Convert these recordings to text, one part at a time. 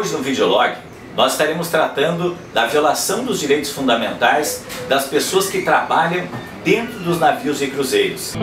Hoje no videolog nós estaremos tratando da violação dos direitos fundamentais das pessoas que trabalham dentro dos navios e cruzeiros.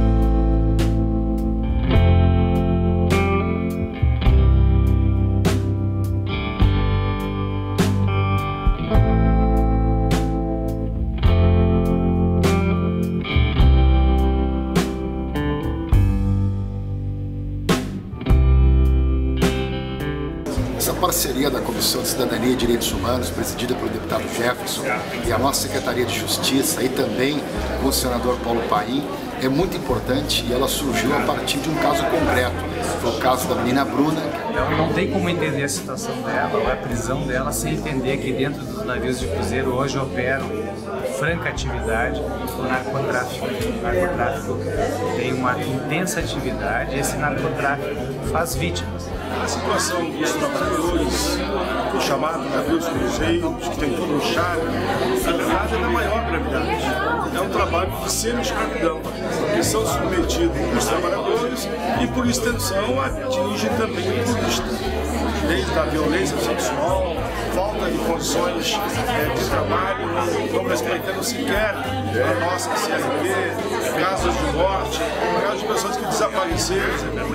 Essa parceria da Comissão de Cidadania e Direitos Humanos, presidida pelo deputado Jefferson, e a nossa Secretaria de Justiça, e também com o senador Paulo Paim, é muito importante e ela surgiu a partir de um caso concreto. Foi o caso da menina Bruna. Então não tem como entender a situação dela ou a prisão dela sem entender que dentro dos navios de cruzeiro hoje operam franca atividade o narcotráfico. O narcotráfico tem uma intensa atividade e esse narcotráfico faz vítimas. A situação dos trabalhadores, do chamado navios cruzeiros, que tem tudo um charme, na verdade é da maior gravidade. É um trabalho de semi-escravidão, porque são submetidos os trabalhadores e, por extensão, atingem também o turista. Desde a violência sexual, falta de condições de trabalho, não respeitando sequer a nossa CLT, casos de morte, casos de pessoas que desapareceram.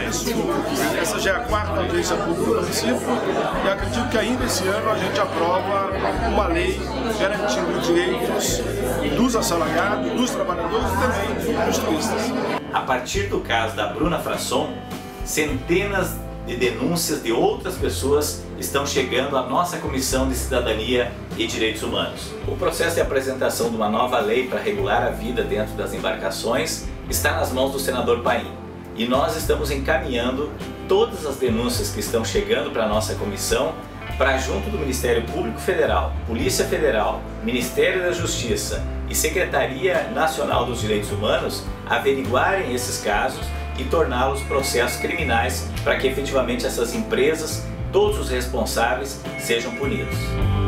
Essa já é a quarta audiência pública do município e acredito que ainda esse ano a gente aprova uma lei garantindo direitos dos assalariados, dos trabalhadores e também dos turistas. A partir do caso da Bruna Frasson, centenas de denúncias de outras pessoas estão chegando à nossa Comissão de Cidadania e Direitos Humanos. O processo de apresentação de uma nova lei para regular a vida dentro das embarcações está nas mãos do senador Paim. E nós estamos encaminhando todas as denúncias que estão chegando para a nossa comissão para junto do Ministério Público Federal, Polícia Federal, Ministério da Justiça e Secretaria Nacional dos Direitos Humanos averiguarem esses casos e torná-los processos criminais para que efetivamente essas empresas, todos os responsáveis, sejam punidos.